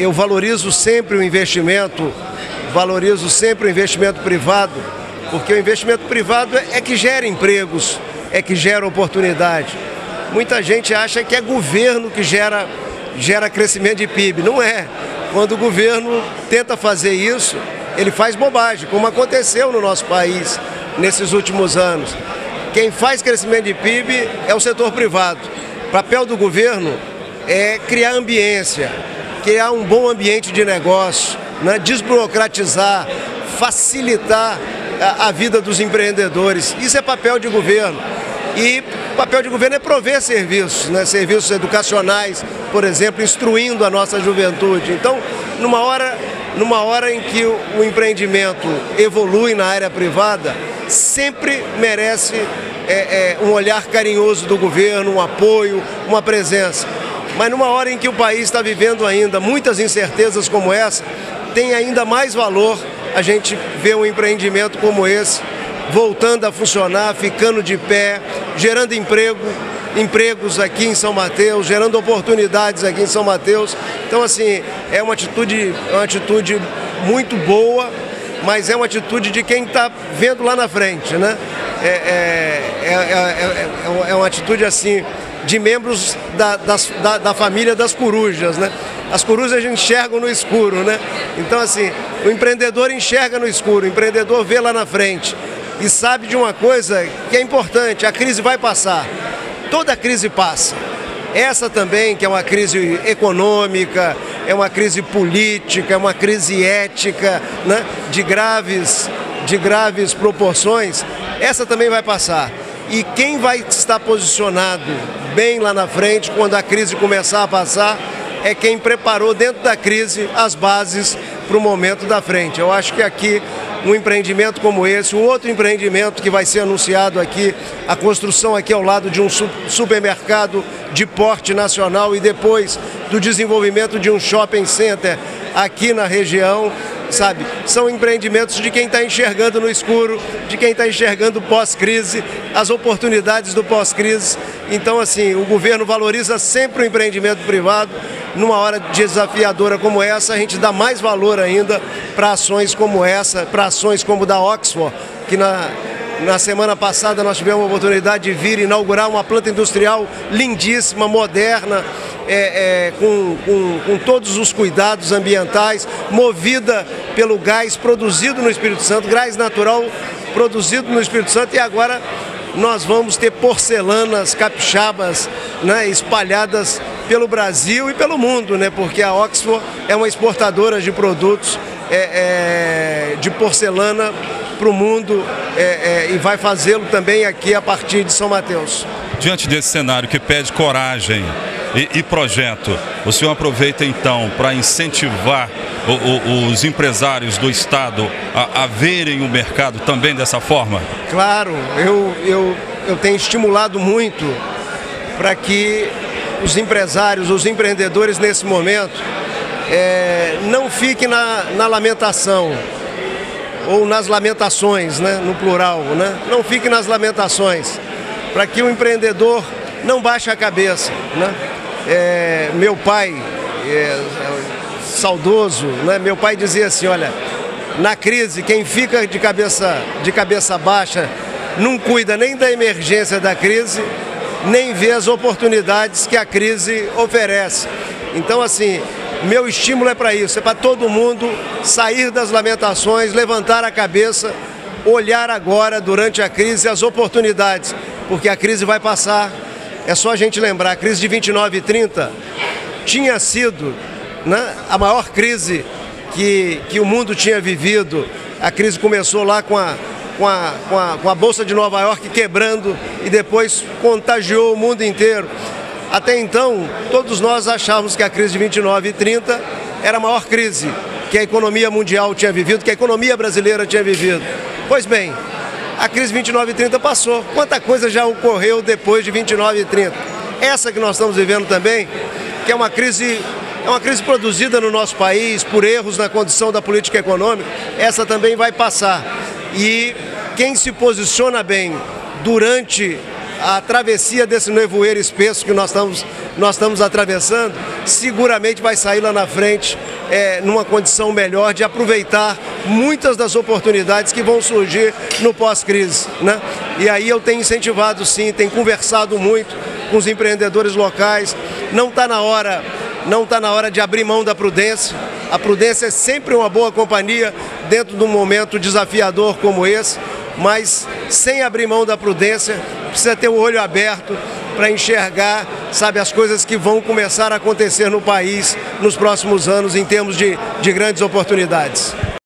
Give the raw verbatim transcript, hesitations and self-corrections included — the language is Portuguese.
eu valorizo sempre o investimento, valorizo sempre o investimento privado, porque o investimento privado é que gera empregos, é que gera oportunidade. Muita gente acha que é governo que gera, gera crescimento de P I B. Não é. Quando o governo tenta fazer isso, ele faz bobagem, como aconteceu no nosso país nesses últimos anos. Quem faz crescimento de P I B é o setor privado. O papel do governo é criar ambiência, criar um bom ambiente de negócio, né? Desburocratizar, facilitar a, a vida dos empreendedores. Isso é papel de governo. E o papel de governo é prover serviços, né? Serviços educacionais, por exemplo, instruindo a nossa juventude. Então, numa hora, numa hora em que o, o empreendimento evolui na área privada, sempre merece é, é, um olhar carinhoso do governo, um apoio, uma presença. Mas numa hora em que o país está vivendo ainda muitas incertezas como essa, tem ainda mais valor a gente ver um empreendimento como esse voltando a funcionar, ficando de pé, gerando emprego, empregos aqui em São Mateus, gerando oportunidades aqui em São Mateus. Então, assim, é uma atitude, uma atitude muito boa, mas é uma atitude de quem está vendo lá na frente, né? É, é, é, é, é uma atitude, assim, de membros da, das, da, da família das corujas, né? As corujas enxergam no escuro, né? Então, assim, o empreendedor enxerga no escuro, o empreendedor vê lá na frente e sabe de uma coisa que é importante: a crise vai passar. Toda crise passa. Essa também, que é uma crise econômica, é uma crise política, é uma crise ética, né? de, graves, de graves proporções, essa também vai passar. E quem vai estar posicionado bem lá na frente, quando a crise começar a passar, é quem preparou dentro da crise as bases para o momento da frente. Eu acho que aqui, um empreendimento como esse, um outro empreendimento que vai ser anunciado aqui, a construção aqui ao lado de um supermercado de porte nacional e depois do desenvolvimento de um shopping center aqui na região, sabe? São empreendimentos de quem está enxergando no escuro, de quem está enxergando pós-crise, as oportunidades do pós-crise. Então, assim, o governo valoriza sempre o empreendimento privado. Numa hora desafiadora como essa, a gente dá mais valor ainda para ações como essa, para ações como da Oxford, que na, na semana passada nós tivemos a oportunidade de vir inaugurar uma planta industrial lindíssima, moderna, é, é, com, com, com todos os cuidados ambientais, movida pelo gás produzido no Espírito Santo, gás natural produzido no Espírito Santo, e agora nós vamos ter porcelanas capixabas, né, espalhadas pelo Brasil e pelo mundo, né, porque a Oxford é uma exportadora de produtos é, é, de porcelana para o mundo é, é, e vai fazê-lo também aqui a partir de São Mateus. Diante desse cenário que pede coragem e, e projeto, o senhor aproveita então para incentivar o, o, os empresários do Estado a, a verem o mercado também dessa forma? Claro, eu, eu, eu tenho estimulado muito para que os empresários, os empreendedores nesse momento é, não fiquem na, na lamentação ou nas lamentações, né, no plural, né? Não fiquem nas lamentações, para que o empreendedor não baixe a cabeça, né? É, meu pai, é, saudoso, né? Meu pai dizia assim: olha, na crise quem fica de cabeça, de cabeça baixa não cuida nem da emergência da crise, nem vê as oportunidades que a crise oferece. Então, assim, meu estímulo é para isso, é para todo mundo sair das lamentações, levantar a cabeça, olhar agora, durante a crise, as oportunidades, porque a crise vai passar. É só a gente lembrar, a crise de vinte e nove e trinta tinha sido, né, a maior crise que, que o mundo tinha vivido. A crise começou lá com a, com, a, com, a, com a Bolsa de Nova York quebrando e depois contagiou o mundo inteiro. Até então, todos nós achávamos que a crise de vinte e nove e trinta era a maior crise que a economia mundial tinha vivido, que a economia brasileira tinha vivido. Pois bem, a crise de vinte e nove e trinta passou. Quanta coisa já ocorreu depois de vinte e nove e trinta? Essa que nós estamos vivendo também, que é uma crise, é uma crise produzida no nosso país por erros na condição da política econômica, essa também vai passar. E quem se posiciona bem durante a travessia desse nevoeiro espesso que nós estamos, nós estamos atravessando, seguramente vai sair lá na frente é, numa condição melhor de aproveitar muitas das oportunidades que vão surgir no pós-crise, né? E aí eu tenho incentivado sim, tenho conversado muito com os empreendedores locais. Não está na hora, não está na hora de abrir mão da prudência. A prudência é sempre uma boa companhia dentro de um momento desafiador como esse, mas sem abrir mão da prudência, precisa ter o olho aberto para enxergar, sabe, as coisas que vão começar a acontecer no país nos próximos anos em termos de, de grandes oportunidades.